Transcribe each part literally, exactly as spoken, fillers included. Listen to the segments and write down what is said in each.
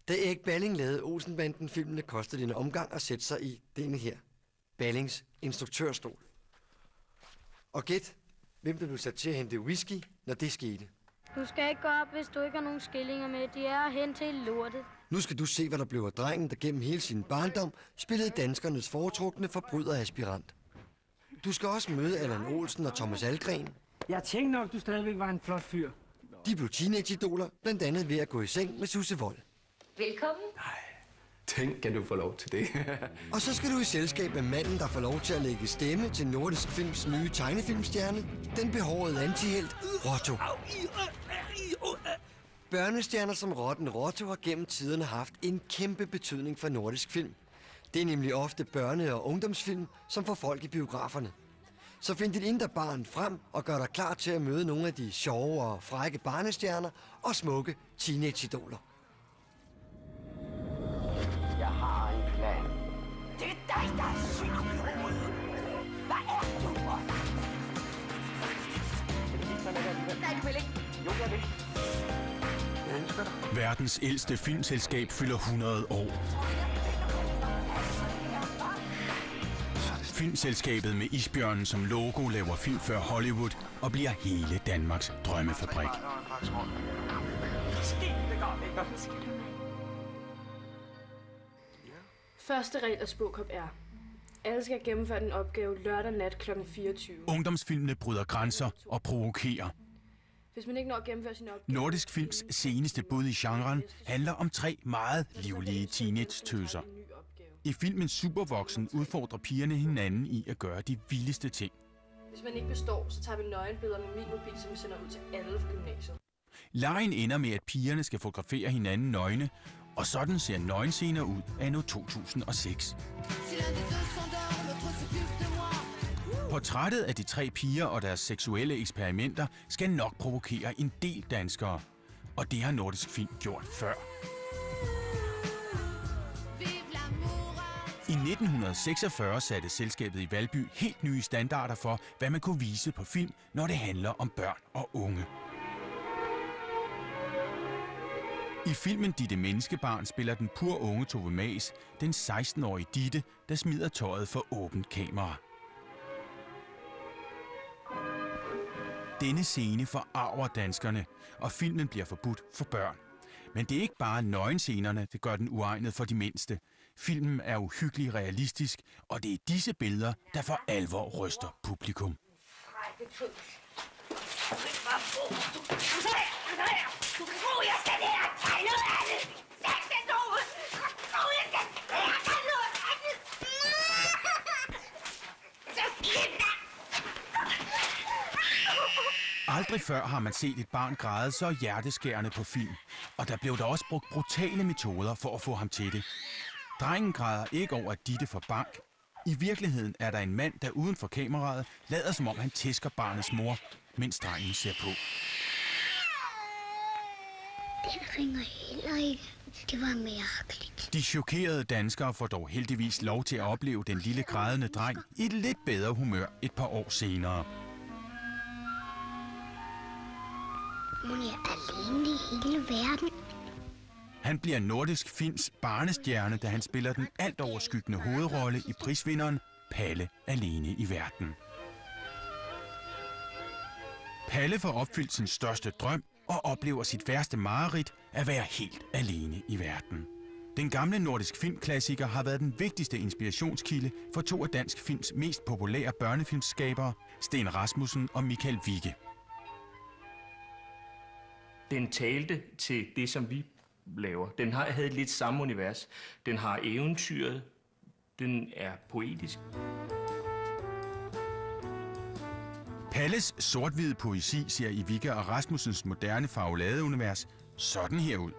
Da Erik Balling lavede Olsenbanden-filmene, kostede det en omgang at sætte sig i denne her, Ballings instruktørstol. Og gæt, hvem der blev sat til at hente whisky, når det skete. Du skal ikke gå op, hvis du ikke har nogen skillinger med. De er hen til lortet. Nu skal du se, hvad der blev af drengen, der gennem hele sin barndom spillede danskernes foretrukne forbryderaspirant. Du skal også møde Allan Olsen og Thomas Algren. Jeg tænkte nok, du stadigvæk var en flot fyr. De blev teenage-idoler, blandt andet ved at gå i seng med Susse Wold. Velkommen. Nej, tænk, kan du få lov til det. Og så skal du i selskab med manden, der får lov til at lægge stemme til Nordisk Films nye tegnefilmstjerne, den behårede antihelt, Rotto. Børnestjerner som Rotten Rotto har gennem tiderne haft en kæmpe betydning for nordisk film. Det er nemlig ofte børne- og ungdomsfilm, som får folk i biograferne. Så find dit indre barn frem og gør dig klar til at møde nogle af de sjove og frække barnestjerner og smukke teenage-idoler. Jeg har en plan. Det er dig, der er syg i hovedet. Hvad er du for? Nej, du vil ikke. Jo, jeg vil. Jeg ønsker dig. Verdens ældste filmselskab fylder hundrede år. Filmselskabet med isbjørnen som logo laver film før Hollywood og bliver hele Danmarks drømmefabrik. Første regel af Spåkop er: alle skal gennemføre den opgave lørdag nat klokken fireogtyve. Ungdomsfilmene bryder grænser og provokerer. Hvis man ikke når at gennemføre sin opgave... Nordisk Films seneste bud i genren handler om tre meget livlige teenage-tøser. I filmen Supervoksen udfordrer pigerne hinanden i at gøre de vildeste ting. Hvis man ikke består, så tager vi nøgenbilleder med min mobil, som vi sender ud til alle fra gymnasiet. Legen ender med, at pigerne skal fotografere hinanden nøgne, og sådan ser nøgenscener ud anno to tusind og seks. Portrættet af de tre piger og deres seksuelle eksperimenter skal nok provokere en del danskere, og det har Nordisk Film gjort før. I nitten seksogfyrre satte selskabet i Valby helt nye standarder for, hvad man kunne vise på film, når det handler om børn og unge. I filmen Ditte Menneskebarn spiller den pur unge Tove Maes den seksten-årige Ditte, der smider tøjet for åbent kamera. Denne scene forarver danskerne, og filmen bliver forbudt for børn. Men det er ikke bare nøgenscenerne, det gør den uegnet for de mindste. Filmen er uhyggelig realistisk, og det er disse billeder, der for alvor ryster publikum. Du kan tro, jeg skal lære at tegne noget andet! Sæt den ud! Du kan tro, jeg skal lære at tegne noget andet! Så slip dig! Aldrig før har man set et barn græde så hjerteskærende på film, og der blev der også brugt brutale metoder for at få ham til det. Drengen græder ikke over, at Ditte får bank. I virkeligheden er der en mand, der uden for kameraet lader som om han tæsker barnets mor, mens drengen ser på. Det ringer heller ikke. Det var mærkeligt. De chokerede danskere får dog heldigvis lov til at opleve den lille grædende dreng i et lidt bedre humør et par år senere. Hun er alene i hele verden. Han bliver Nordisk Films barnestjerne, da han spiller den alt overskyggende hovedrolle i prisvinderen Palle alene i verden. Palle får opfyldt sin største drøm og oplever sit værste mareridt at være helt alene i verden. Den gamle Nordisk Film-klassiker har været den vigtigste inspirationskilde for to af dansk films mest populære børnefilmskabere, Steen Rasmussen og Michael Wikke. Den talte til det, som vi laver. Den har, havde lidt samme univers. Den har eventyret. Den er poetisk. Palles sort-hvide poesi ser i Wikke og Rasmussens moderne farveladeunivers sådan her ud.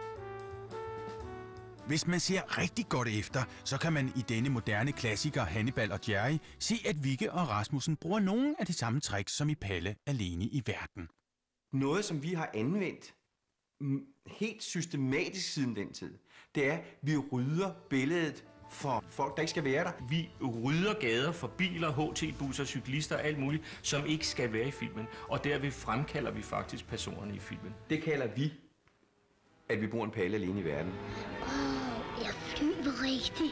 Hvis man ser rigtig godt efter, så kan man i denne moderne klassiker Hannibal og Jerry se, at Wikke og Rasmussen bruger nogle af de samme tricks som i Palle alene i verden. Noget, som vi har anvendt helt systematisk siden den tid, det er, at vi rydder billedet for folk, der ikke skal være der. Vi rydder gader for biler, H T-busser, cyklister og alt muligt, som ikke skal være i filmen. Og derved fremkalder vi faktisk personerne i filmen. Det kalder vi at vi bor en Palle alene i verden. Åh, oh, jeg flyver rigtigt.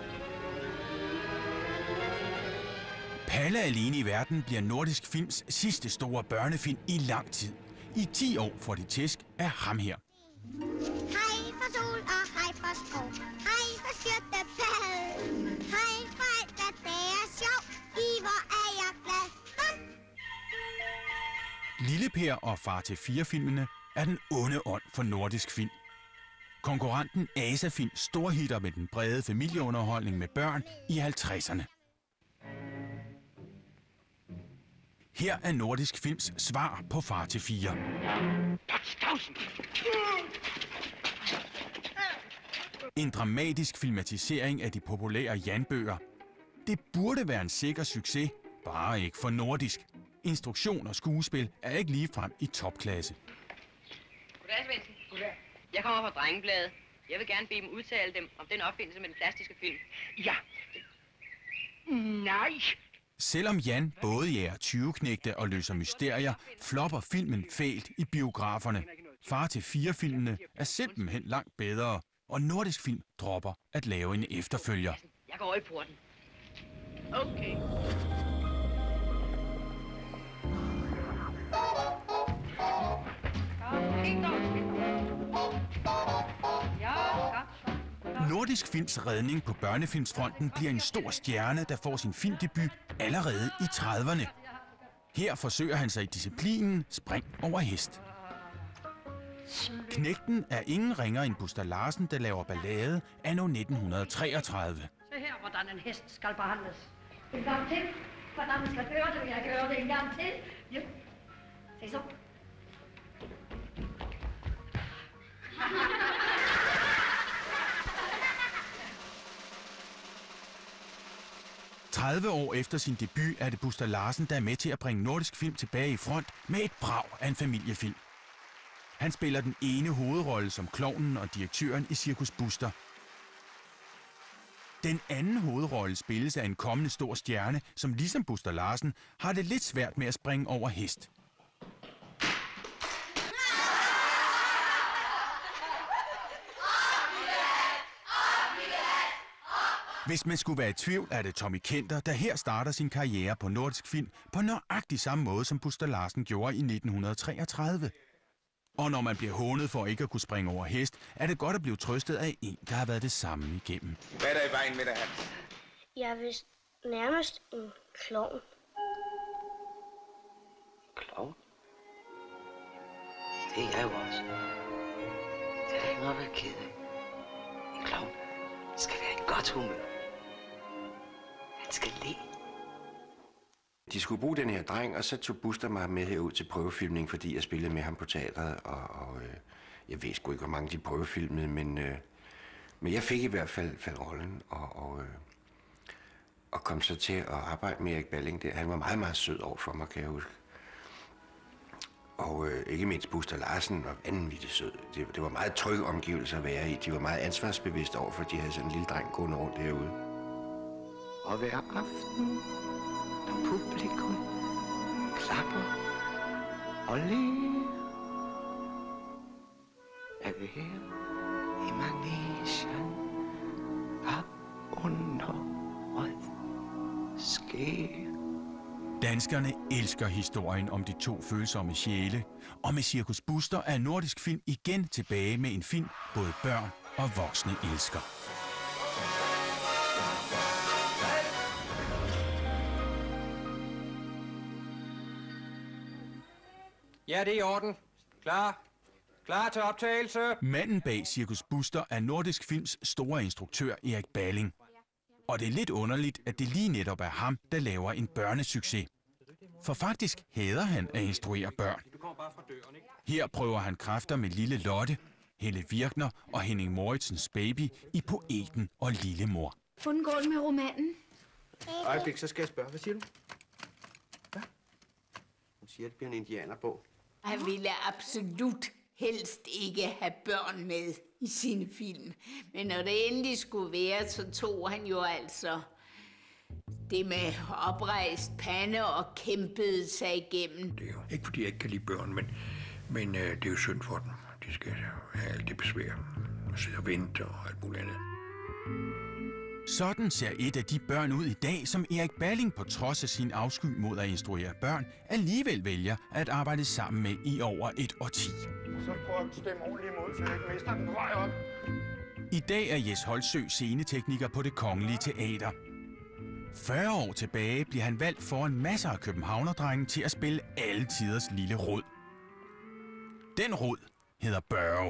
Palle alene i verden bliver Nordisk Films sidste store børnefilm i lang tid. I ti år får de tæsk af ham her. Hej for sol og hej for strå. Hej for skjortebad. Hej for alt, at det er sjov. I hvor er jeg glad. Bum. Lille Per og Far til fire-filmene er den onde ånd for Nordisk Film. Konkurrenten Asafilm storhitter med den brede familieunderholdning med børn i halvtredserne. Her er Nordisk Films svar på Far til fire. En dramatisk filmatisering af de populære Jan-bøger. Det burde være en sikker succes, bare ikke for Nordisk. Instruktion og skuespil er ikke ligefrem i topklasse. Goddag, Svendsen. Goddag. Jeg kommer fra Drengebladet. Jeg vil gerne bede dem udtale dem om den opfindelse med den plastiske film. Ja. Nej. Selvom Jan både jager tyveknægte og løser mysterier, flopper filmen fælt i biograferne. Far til fire-filmene er simpelthen langt bedre, og Nordisk Film dropper at lave en efterfølger. Jeg går over i porten. Okay. Nordisk Films redning på børnefilmsfronten bliver en stor stjerne, der får sin filmdebut allerede i trediverne. Her forsøger han sig i disciplinen spring over hest. Knægten er ingen ringer end Buster Larsen, der laver ballade anno nitten treogtredive. Se her, hvordan en hest skal behandles. En gang til. Hvordan skal gøre det? Jeg gør det en gang til. Ja. Se så. tredive år efter sin debut er det Buster Larsen, der er med til at bringe Nordisk Film tilbage i front med et brag af en familiefilm. Han spiller den ene hovedrolle som klovnen og direktøren i Cirkus Buster. Den anden hovedrolle spilles af en kommende stor stjerne, som ligesom Buster Larsen har det lidt svært med at springe over hest. Hvis man skulle være i tvivl, er det Tommy Kenter, der her starter sin karriere på Nordisk Film på nøjagtig samme måde, som Buster Larsen gjorde i nitten treogtredive. Og når man bliver hånet for ikke at kunne springe over hest, er det godt at blive trøstet af en, der har været det samme igennem. Hvad er der i vejen med dig, Hans? Jeg er vist nærmest en klovn. Klovn? Det er jeg jo også. Det er da ikke noget at være ked af. En klovn skal være i godt humør. Han skal le. De skulle bruge den her dreng, og så tog Buster mig med herud til prøvefilmning, fordi jeg spillede med ham på teatret, og, og øh, jeg ved sgu ikke, hvor mange de prøvefilmede, men, øh, men jeg fik i hvert fald, fald rollen, og, og, øh, og kom så til at arbejde med Erik Balling der. Han var meget, meget sød over for mig, kan jeg huske. Og øh, ikke mindst Buster Larsen var vanvittigt sød. Det, det var meget trygge omgivelser at være i. De var meget ansvarsbevidste over, for de havde sådan en lille dreng gående rundt derude. Og hver aften, når publikum klapper og ler, er vi her i Manegen og underret sker. Danskerne elsker historien om de to følsomme sjæle, og med Cirkus Buster er Nordisk Film igen tilbage med en film, både børn og voksne elsker. Ja, det er i orden. Klar. Klar til optagelse. Manden bag Cirkus Buster er Nordisk Films store instruktør Erik Balling. Og det er lidt underligt, at det lige netop er ham, der laver en børnesucces. For faktisk hader han at instruere børn. Her prøver han kræfter med Lille Lotte, Helle Virkner og Henning Moritsens baby i Poeten og Lillemor. Hvordan går det med romanen? Øjeblik, så skal jeg spørge. Hvad siger du? Hvad? Hun siger, at det bliver en indianerbog. Han ville absolut helst ikke have børn med i sine film. Men når det endelig skulle være, så tog han jo altså det med oprejst pande og kæmpede sig igennem. Det er jo ikke, fordi jeg ikke kan lide børn, men, men øh, det er jo synd for dem. de skal have alle de besvær og sidde og vente og alt muligt andet. Sådan ser et af de børn ud i dag, som Erik Balling på trods af sin afsky mod at instruere børn, alligevel vælger at arbejde sammen med i over et årti. Så prøv at stemme ordentligt imod, så jeg ikke mister den på vej op. I dag er Jes Holtsø scenetekniker på Det Kongelige Teater. fyrre år tilbage bliver han valgt foran masser af københavnerdrenge til at spille alle tiders lille rod. Den rod hedder Børge.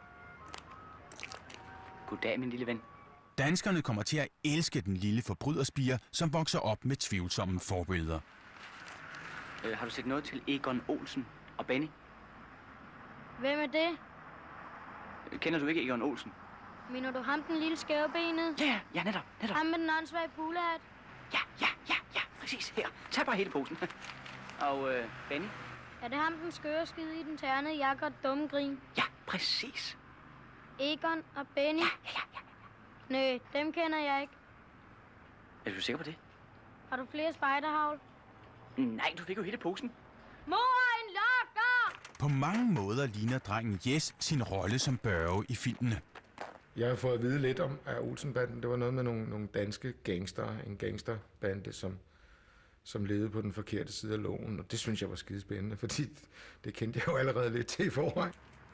Goddag, min lille ven. Danskerne kommer til at elske den lille forbryderspire, som vokser op med tvivlsomme forbilleder. Øh, har du set noget til Egon Olsen og Benny? Hvem er det? Kender du ikke Egon Olsen? Mener du ham, den lille skævebenet? Ja, ja, netop, netop. Ham med den åndssvage bulehat? Ja, ja, ja, ja, præcis. Her, tag bare hele posen. Og øh, Benny? Er det ham, den skøre skide i den ternede jakke og dumme grin? Ja, præcis. Egon og Benny? Ja, ja, ja. Nø, dem kender jeg ikke. Er du sikker på det? Har du flere spejderhavl? Nej, du fik jo hele posen. Mor, en lokker! På mange måder ligner drengen Jes sin rolle som Børge i filmene. Jeg har fået at vide lidt om af Olsenbanden. Det var noget med nogle, nogle danske gangster, en gangsterbande, som, som levede på den forkerte side af loven. Og det synes jeg var skidespændende, fordi det kendte jeg jo allerede lidt til i forvejen.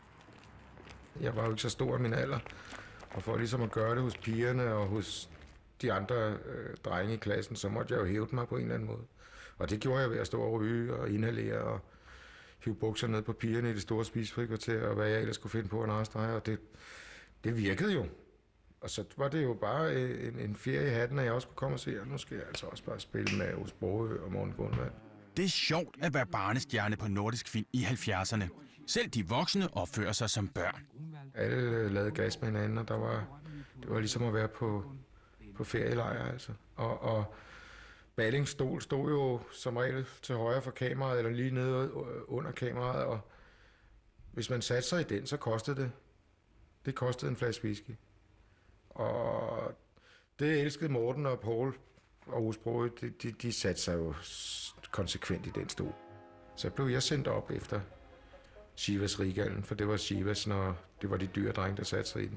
Jeg var jo ikke så stor af min alder, og for ligesom at gøre det hos pigerne og hos de andre øh, drenge i klassen, så måtte jeg jo hæve mig på en eller anden måde. Og det gjorde jeg ved at stå og ryge og inhalere og hive bukser ned på pigerne i det store spisefrikvarter, og hvad jeg ellers skulle finde på en arrestreje, og det, det virkede jo. Og så var det jo bare en, en ferie i hatten, at jeg også kunne komme og se, og nu skal jeg altså også bare spille med hos Borgø og Morten Grundvald. Det er sjovt at være barnestjerne på nordisk film i halvfjerdserne. Selv de voksne opfører sig som børn. Alle lavede gas med hinanden, og der var, det var ligesom at være på, på ferielejr, altså. Og, og Ballings stol stod jo som regel til højre for kameraet, eller lige nede under kameraet, og hvis man satte sig i den, så kostede det. Det kostede en flaske whisky. Og det elskede Morten og Poul og Osbro, de, de, de satte sig jo konsekvent i den stol. Så blev jeg sendt op efter Shivas Rigallen, for det var Shivas, når det var de dyre drenge, der satte sig i den.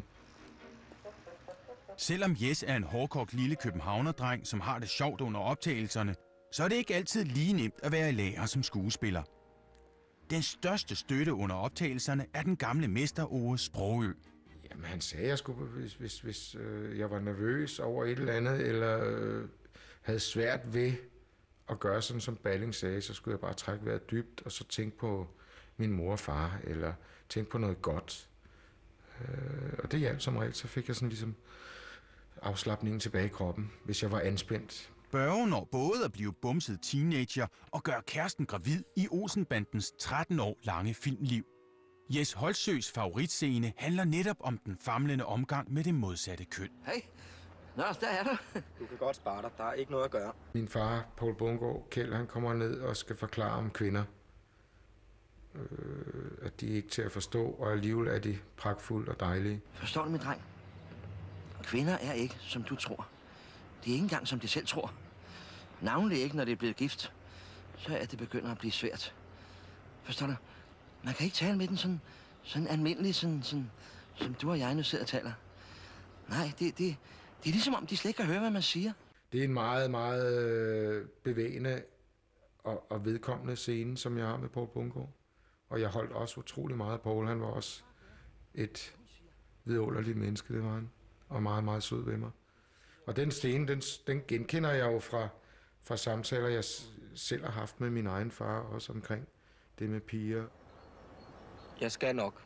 Selvom Jes er en hårdkogt lille københavnerdreng, som har det sjovt under optagelserne, så er det ikke altid lige nemt at være i lærer som skuespiller. Den største støtte under optagelserne er den gamle mester Ove Sprogø. Jamen, han sagde, at jeg skulle, hvis, hvis, hvis øh, jeg var nervøs over et eller andet, eller øh, havde svært ved at gøre sådan, som Balling sagde, så skulle jeg bare trække vejret dybt, og så tænke på min mor og far, eller tænke på noget godt. Øh, og det hjalp som regel, så fik jeg sådan ligesom afslapningen tilbage i kroppen, hvis jeg var anspændt. Børge når både at blive bumset teenager og gøre kæresten gravid i Olsenbandens tretten år lange filmliv. Jes Holtsøs favoritscene handler netop om den famlende omgang med det modsatte køn. Hey, nå, der er du. Du kan godt spare dig. Der er ikke noget at gøre. Min far, Poul Bundgaard, Kjeld, han kommer ned og skal forklare om kvinder. Øh, at de er ikke til at forstå, og alligevel er de pragtfulde og dejlige. Forstår du, min dreng? Kvinder er ikke, som du tror. De er ikke engang, som de selv tror. Navnlig ikke, når det er blevet gift. Så er det begynder at blive svært. Forstår du? Man kan ikke tale med den sådan, sådan almindelig, sådan, sådan, som du og jeg nu sidder og taler. Nej, det, det, det er ligesom om, de slet ikke kan høre, hvad man siger. Det er en meget, meget bevægende og, og vedkommende scene, som jeg har med Poul Bundgaard. Og jeg holdt også utrolig meget af Poul. Han var også et vidunderligt menneske, det var han. Og meget, meget sød ved mig. Og den scene, den, den genkender jeg jo fra, fra samtaler, jeg selv har haft med min egen far, også omkring det med piger. Jeg skal nok.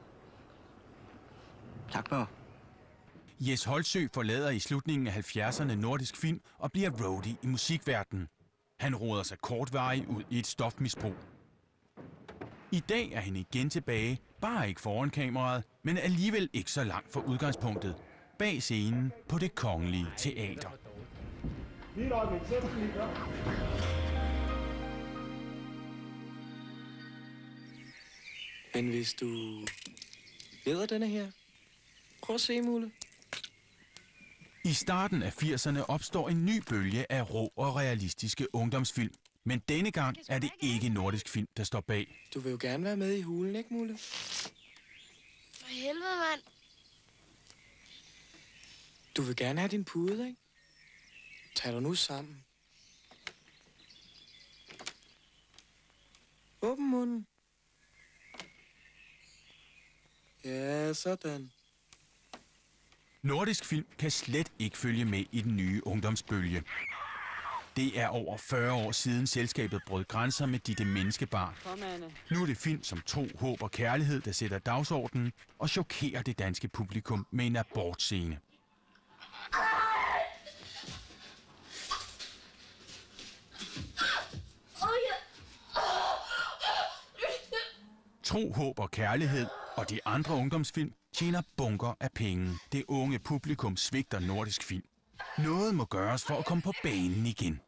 Tak, Børge. Jes Holtsø forlader i slutningen af halvfjerdserne nordisk film og bliver roadie i musikverdenen. Han roder sig kortvarigt ud i et stofmisbrug. I dag er han igen tilbage, bare ikke foran kameraet, men alligevel ikke så langt fra udgangspunktet. Bag scenen på Det Kongelige Teater. Men hvis du leder denne her, prøv at se, Mulle. I starten af firserne opstår en ny bølge af rå og realistiske ungdomsfilm. Men denne gang er det ikke nordisk film, der står bag. Du vil jo gerne være med i hulen, ikke, Mulle? For helvede, mand. Du vil gerne have din pude, ikke? Tag dig nu sammen. Åbn munden. Ja, sådan. Nordisk film kan slet ikke følge med i den nye ungdomsbølge. Det er over fyrre år siden selskabet brød grænser med Ditte Menneskebarn. Nu er det film som Tro, Håb og Kærlighed, der sætter dagsordenen og chokerer det danske publikum med en abortscene. Tro, Håb og Kærlighed og de andre ungdomsfilm tjener bunker af penge. Det unge publikum svigter nordisk film. Noget må gøres for at komme på banen igen.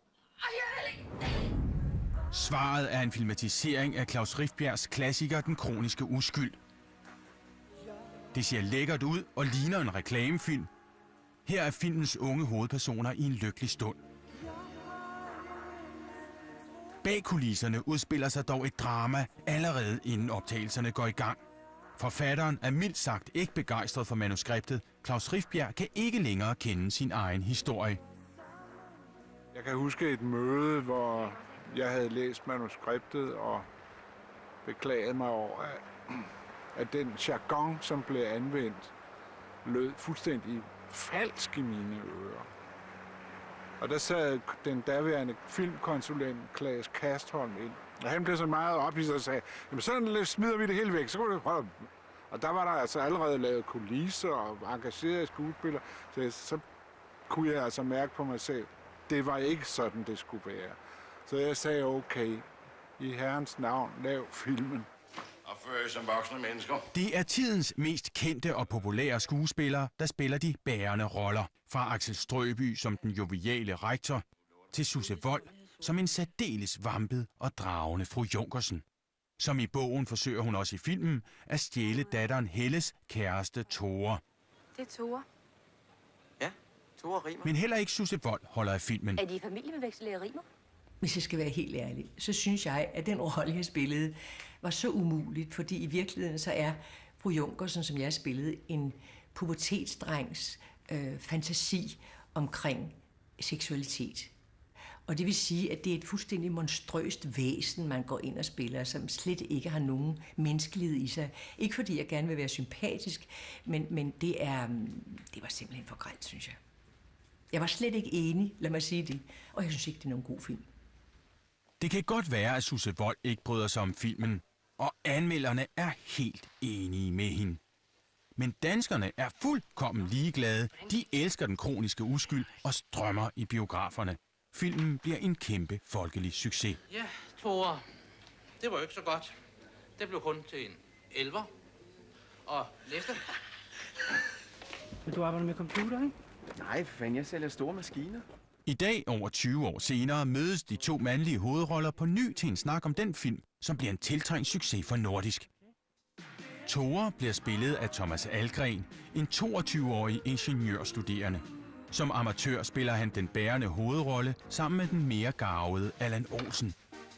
Svaret er en filmatisering af Klaus Rifbjergs klassiker Den kroniske uskyld. Det ser lækkert ud og ligner en reklamefilm. Her er filmens unge hovedpersoner i en lykkelig stund. Bag kulisserne udspiller sig dog et drama allerede inden optagelserne går i gang. Forfatteren er mildt sagt ikke begejstret for manuskriptet. Klaus Rifbjerg kan ikke længere kende sin egen historie. Jeg kan huske et møde, hvor jeg havde læst manuskriptet og beklaget mig over, at, at den jargon, som blev anvendt, lød fuldstændig falsk i mine ører. Og der sad den daværende filmkonsulent Claes Kastholm ind. Og han blev så meget op i sig og sagde, jamen så smider vi det hele væk, så kunne det prøve. Og der var der altså allerede lavet kulisser og engagerede skuespillere, så, så kunne jeg altså mærke på mig selv, det var ikke sådan, det skulle være. Så jeg sagde, okay, i Herrens navn, lav filmen. Opfør som voksne mennesker. Det er tidens mest kendte og populære skuespillere, der spiller de bærende roller. Fra Axel Strøby som den joviale rektor, til Susse Wold som en særdeles vampet og dragende fru Junkersen. Som i bogen forsøger hun også i filmen at stjæle datteren Helles kæreste Tore. Det er Tore. Ja, Tore rimer. Men heller ikke Susse Wold holder af filmen. Er de i familie med vekselære rimer? Hvis jeg skal være helt ærlig, så synes jeg, at den rolle, jeg spillede, var så umuligt, fordi i virkeligheden så er fru Junkersen, som jeg spillede, en pubertetsdrengs øh, fantasi omkring seksualitet. Og det vil sige, at det er et fuldstændig monstrøst væsen, man går ind og spiller, som slet ikke har nogen menneskelighed i sig. Ikke fordi jeg gerne vil være sympatisk, men, men det, er, det var simpelthen for grelt, synes jeg. Jeg var slet ikke enig, lad mig sige det, og jeg synes ikke, det er nogen god film. Det kan godt være, at Susse Wold ikke bryder sig om filmen, og anmelderne er helt enige med hende. Men danskerne er fuldkommen ligeglade. De elsker Den kroniske uskyld og strømmer i biograferne. Filmen bliver en kæmpe folkelig succes. Ja, Tore. Det var jo ikke så godt. Det blev kun til en elver. Og næste. Vil du arbejde med computer, ikke? Nej, fanden, jeg sælger store maskiner. I dag, over tyve år senere, mødes de to mandlige hovedroller på ny til en snak om den film, som bliver en tiltrængt succes for Nordisk. Tore bliver spillet af Thomas Algren, en toogtyve-årig ingeniørstuderende. Som amatør spiller han den bærende hovedrolle sammen med den mere garvede Allan Olsen.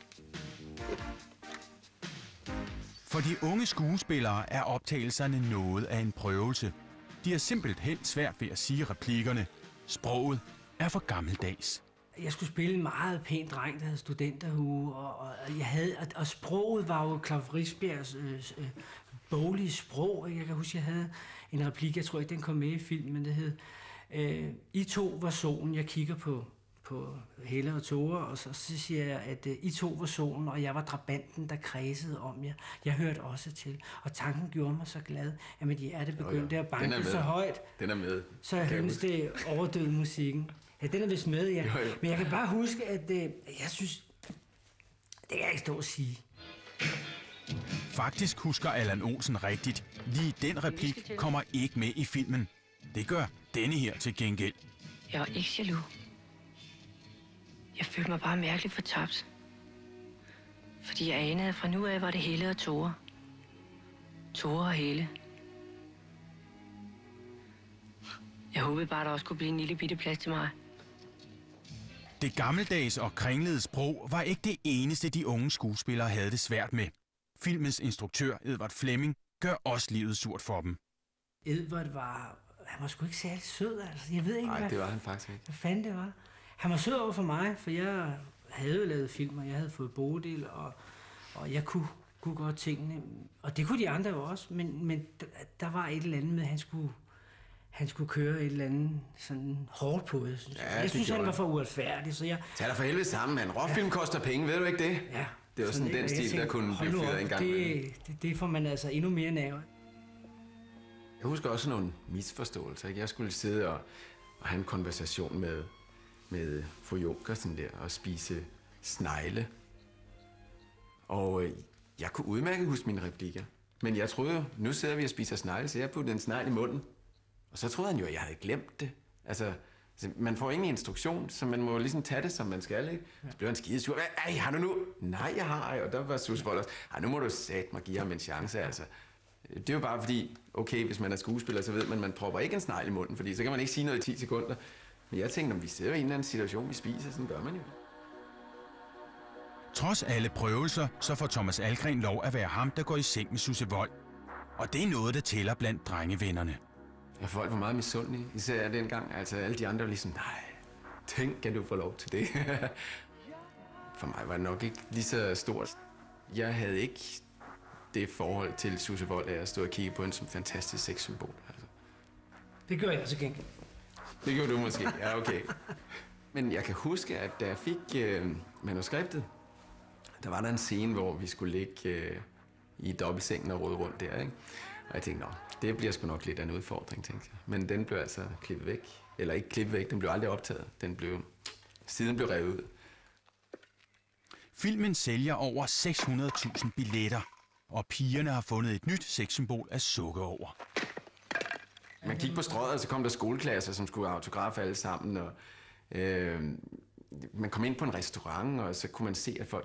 For de unge skuespillere er optagelserne noget af en prøvelse. De har simpelthen svært ved at sige replikkerne. Sproget er for gammeldags. Jeg skulle spille en meget pæn dreng, der havde studenterhue, og, og, jeg havde, og, og sproget var jo Klaus Rifbjergs øh, øh, boglige sprog. Jeg kan huske, jeg havde en replik, jeg tror ikke, den kom med i filmen, men det hed, øh, I to var solen, jeg kigger på, på Helle og Tore, og så, så siger jeg, at øh, I to var solen, og jeg var drabanten, der kredsede om jer. Jeg hørte også til, og tanken gjorde mig så glad, at mit hjerte begyndte at banke så højt, Den er med. så jeg hørte det overdøde musikken. Ja, den er vist med, ja. Jo, jo. Men jeg kan bare huske, at øh, jeg synes, det kan jeg ikke stå at sige. Faktisk husker Allan Olsen rigtigt. Lige den replik kommer ikke med i filmen. Det gør denne her til gengæld. Jeg var ikke jaloux. Jeg følte mig bare mærkeligt fortabt. Fordi jeg anede, at fra nu af var det Helle og Tore. Tore og Helle. Jeg håbede bare, der også kunne blive en lille bitte plads til mig. Det gammeldags og kringlede sprog var ikke det eneste, de unge skuespillere havde det svært med. Filmens instruktør, Edvard Flemming, gør også livet surt for dem. Edvard var... Han var sgu ikke særlig sød, altså. Jeg ved ikke, Nej, hvad, det var han faktisk ikke. hvad fanden det var. Han var sød over for mig, for jeg havde jo lavet film, og jeg havde fået Bodil, og, og jeg kunne, kunne godt tingene. Og det kunne de andre jo også, men, men der var et eller andet med, at han skulle, han skulle køre et eller andet sådan hårdt på det. Synes jeg Ja, jeg synes, han var han. for uretfærdig, så jeg... Tag dig for helvede sammen, mand. Rockfilm ja. koster penge, ved du ikke det? Ja. Det var sådan, sådan den stil, tænkte, der kunne blive fyret en gang. Det, det, det får man altså endnu mere nerve. Jeg husker også nogle misforståelser. Ikke? Jeg skulle sidde og, og have en konversation med, med fru Junker sådan der, og spise snegle. Og øh, jeg kunne udmærket huske mine replikker. Men jeg troede jo, nu sidder vi og spiser snegle, så jeg puttede en snegl i munden. Og så troede han jo, at jeg havde glemt det. Altså, man får ingen instruktion, så man må ligesom tage det, som man skal, ikke? Så blev han skidesur. Ej, har du nu? Nej, jeg har ej. Og der var Susvold også. Ej, nu må du sat mig give ham en chance, altså. Det er jo bare fordi, okay, hvis man er skuespiller, så ved man, at man propper ikke en snegl i munden, fordi så kan man ikke sige noget i ti sekunder. Men jeg tænkte, om vi sidder i en eller anden situation, vi spiser, sådan gør man jo. Trods alle prøvelser, så får Thomas Algren lov at være ham, der går i seng med Susse Wold. Og det er noget, der tæller blandt drengevennerne. Ja, folk var meget misundelige, især dengang. Altså alle de andre var ligesom, nej, tænk, kan du få lov til det? For mig var det nok ikke lige så stort. Jeg havde ikke det forhold til Susse Wold, at jeg stod og kiggede på hende som fantastisk sexsymbol. Altså. Det gør jeg også gengæld. Det gjorde du måske, ja okay. Men jeg kan huske, at da jeg fik øh, manuskriptet, der var der en scene, hvor vi skulle ligge øh, i dobbeltsengen og rode rundt der, ikke? Og jeg tænkte, nå, det bliver sgu nok lidt af en udfordring, tænkte jeg. Men den blev altså klippet væk. Eller ikke klippet væk, den blev aldrig optaget. Den blev, siden blev revet ud. Filmen sælger over seks hundrede tusind billetter, og pigerne har fundet et nyt sexsymbol at sukke over. Man gik på Strøget, og så kom der skoleklasser, som skulle autografe alle sammen. Og, øh, man kom ind på en restaurant, og så kunne man se, at folk...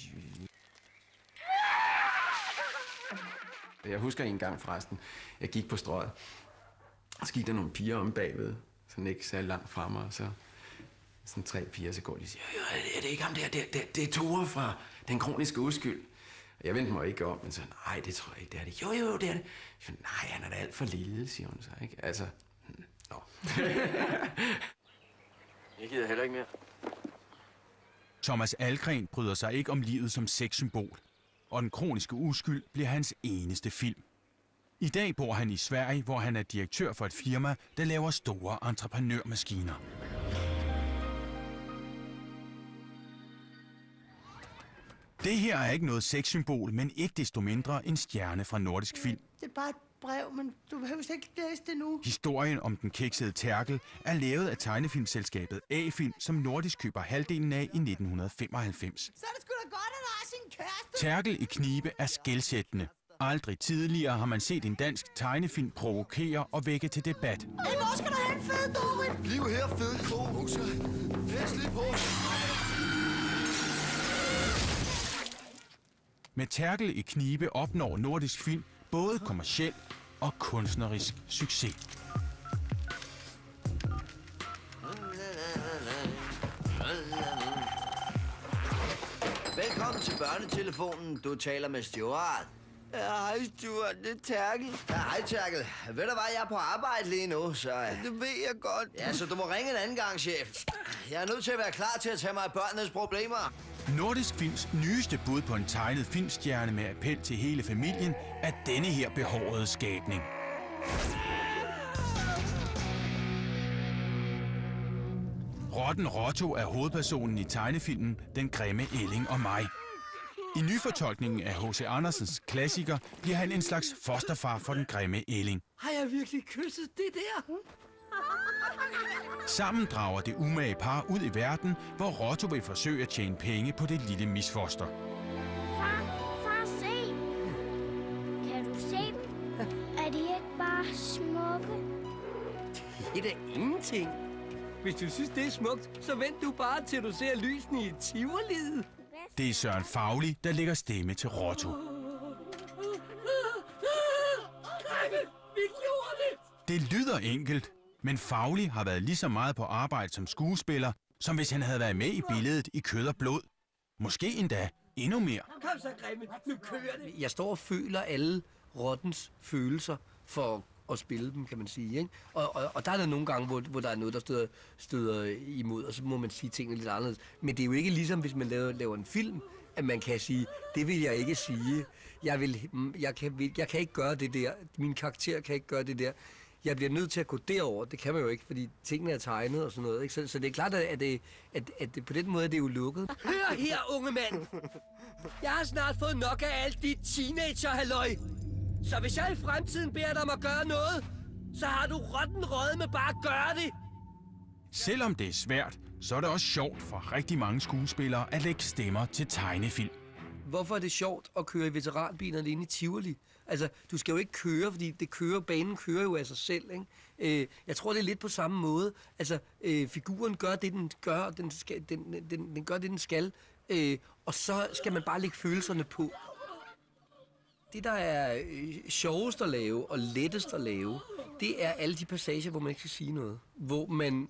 Jeg husker en gang forresten, jeg gik på Strøget, og så gik der nogle piger om bagved, sådan ikke så langt fra mig, og så sådan tre piger, så går de og siger, ja, er det ikke ham der, det, det, det er Tore fra Den Kroniske Uskyld. Og jeg vendte mig ikke om, men så, nej, det tror jeg ikke, det er det. Jo, jo, det er det. Jeg siger, nej, han er da alt for lille, siger hun så, ikke? Altså, nå. Jeg gider heller ikke mere. Thomas Algren bryder sig ikke om livet som sexsymbol, og Den Kroniske Uskyld bliver hans eneste film. I dag bor han i Sverige, hvor han er direktør for et firma, der laver store entreprenørmaskiner. Det her er ikke noget sexsymbol, men ikke desto mindre en stjerne fra Nordisk Film. Det er bare et brev, men du behøver ikke læse det nu. Historien om den kiksede Terkel er lavet af tegnefilmselskabet A-Film, som Nordisk køber halvdelen af i nitten femoghalvfems. Så er det sgu da godt, at der er sin kæreste. Terkel i knibe er skelsættende. Aldrig tidligere har man set en dansk tegnefilm provokere og vække til debat. Hey, hvor skal du hen, fede Dorit? Bliv her, fede kobukser. Læs lige på. Med Terkel i knibe opnår Nordisk Film både kommerciel og kunstnerisk succes. Velkommen til børnetelefonen. Du taler med Stuart. Ja, hej Stuart, det er Terkel. Ja, hej Terkel. Ved du hvad, jeg er på arbejde lige nu, så... Det ved jeg godt. Ja, så du må ringe en anden gang, chef. Jeg er nødt til at være klar til at tage mig af børnenes problemer. Nordisk Films nyeste bud på en tegnet filmstjerne med appel til hele familien er denne her behårede skabning. Rotten Rotto er hovedpersonen i tegnefilmen Den Grimme Ælling og mig. I nyfortolkningen af H C Andersens klassiker bliver han en slags fosterfar for Den Grimme Ælling. Har jeg virkelig kysset det der? Sammen drager det umage par ud i verden, hvor Rotto vil forsøge at tjene penge på det lille misfoster. Far, far, se. Kan du se dem? Er de ikke bare smukke? Det er da ingenting. Hvis du synes, det er smukt, så vent du bare til du ser lysene i Tivoliet. Det er Søren Fauli, der lægger stemme til Rotto. Vi gjorde det! Det lyder enkelt, men Fauli har været lige så meget på arbejde som skuespiller, som hvis han havde været med i billedet i Kød og Blod. Måske endda endnu mere. Kom så, Grimme. Nu kører det. Jeg står og føler alle rottens følelser for at spille dem, kan man sige. Ikke? Og, og, og der er der nogle gange, hvor, hvor der er noget, der støder, støder imod, og så må man sige tingene lidt anderledes. Men det er jo ikke ligesom, hvis man laver, laver en film, at man kan sige, det vil jeg ikke sige. Jeg, vil, jeg, kan, jeg kan ikke gøre det der. Min karakter kan ikke gøre det der. Jeg bliver nødt til at gå derover. Det kan man jo ikke, fordi tingene er tegnet og sådan noget. Ikke? Så, så det er klart, at, det, at, at det, på den måde er det jo lukket. Hør her, unge mand! Jeg har snart fået nok af alt dit teenager-halløj. Så hvis jeg i fremtiden beder dig om at gøre noget, så har du rotten røget med bare at gøre det. Selvom det er svært, så er det også sjovt for rigtig mange skuespillere at lægge stemmer til tegnefilm. Hvorfor er det sjovt at køre i veteranbilerne inde i Tivoli? Altså, du skal jo ikke køre, fordi det kører, banen kører jo af sig selv, ikke? Øh, jeg tror, det er lidt på samme måde. Altså, øh, figuren gør det, den gør, den, skal, den, den, den gør det, den skal, øh, og så skal man bare lægge følelserne på. Det, der er øh, sjovest at lave og lettest at lave, det er alle de passager, hvor man ikke skal sige noget. Hvor man...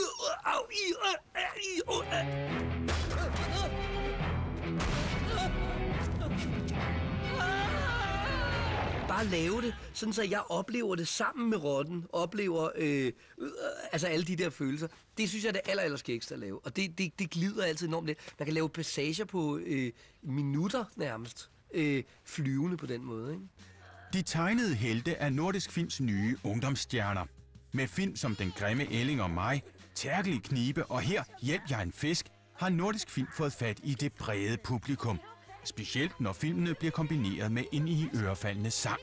Bare lave det, sådan så jeg oplever det sammen med rotten, oplever øh, øh, altså alle de der følelser. Det synes jeg er det aller, aller skægste at lave, og det, det, det glider altid enormt lidt. Man kan lave passager på øh, minutter nærmest, øh, flyvende på den måde, ikke? De tegnede helte er Nordisk Films nye ungdomsstjerner. Med film som Den grimme ælling og mig, Terkel i knibe og her Hjælp jeg en fisk, har Nordisk Film fået fat i det brede publikum. Specielt når filmene bliver kombineret med en i ørefaldende sang.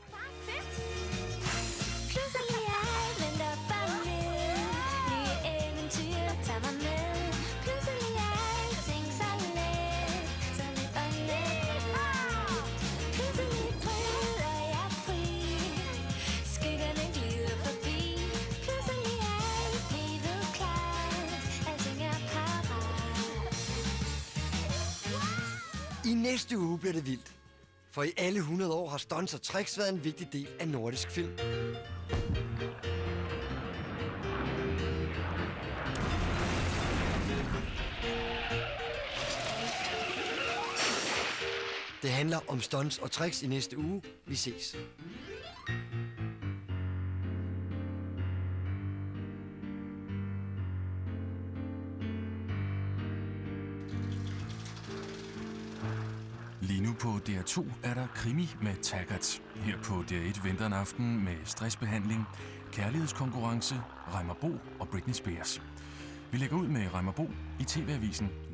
I næste uge bliver det vildt. For i alle hundrede år har stunts og tricks været en vigtig del af nordisk film. Det handler om stunts og tricks i næste uge. Vi ses. Lige nu på D R to er der krimi med Taggart. Her på D R et venter en aften med stressbehandling, kærlighedskonkurrence, Reimer Bo og Britney Spears. Vi lægger ud med Reimer Bo i T V-avisen